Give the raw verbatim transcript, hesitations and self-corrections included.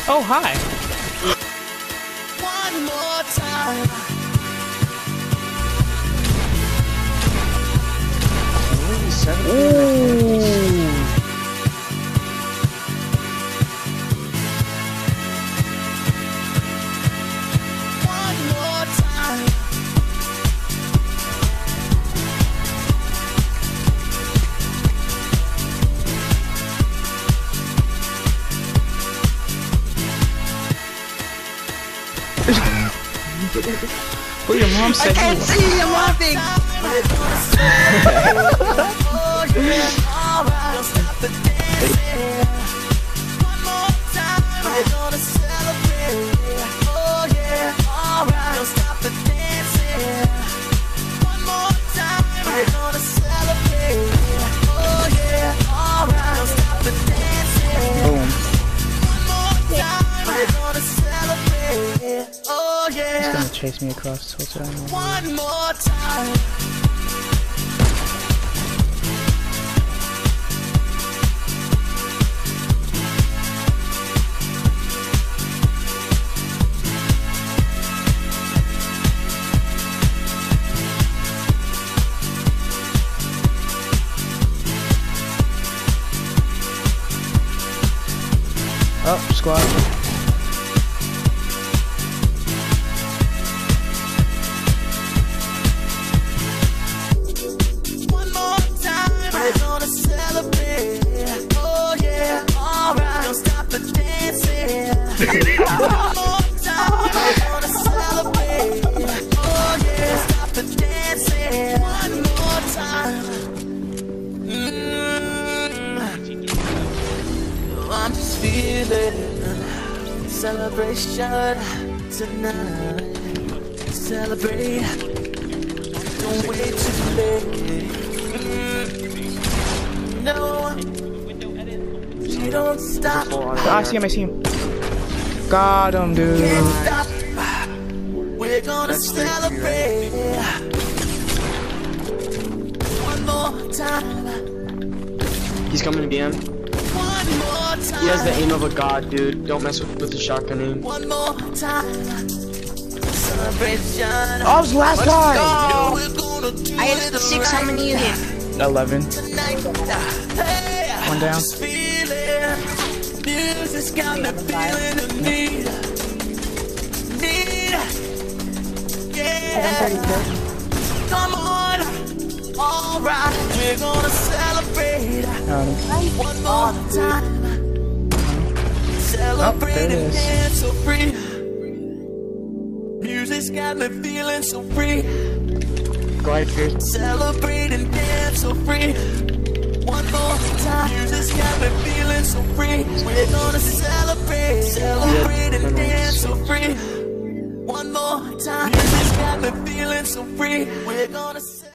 Oh, hi. One more time. Ooh. One more time. Well, your mom said I can't you see, I'm laughing! Oh yeah, alright, don't stop the dancing. One more time, we're gonna celebrate. Oh yeah, alright, don't stop the dancing. One more time, we're gonna celebrate. Oh yeah, alright, don't stop the dancing. Boom. One more time, we're gonna celebrate. Oh yeah. He's gonna chase me across the whole time. One more time. Oh, squad. One more time, we're gonna celebrate. Oh yeah, alright, don't stop the dancing. One more time, we're gonna celebrate. Oh yeah, stop the dancing. One more time. Mm. I'm just feeling celebration tonight. Celebrate. Don't wait too late. Mm, no, you don't stop. Ah, I see him, I see him. Got him, dude. Can't stop. We're gonna celebrate. One more time. He's coming to B M. One more time. He has the aim of a god, dude. Don't mess with, with the shotgun aim. One more time. Celebration. Oh, it was the last guy. I had six, how many you hit? Eleven. One down. Music's got me feeling the need. Need. Yeah. Come on. Alright, we're gonna celebrate. Got him. One more time. Celebrate there it and is. dance so free. Music's got me feeling so free. Go ahead, Pierce. Celebrate and dance so free. One more time. Music's got me feeling so free. We're gonna celebrate. Celebrate and dance so free. One more time. Music's got me feeling so free. We're gonna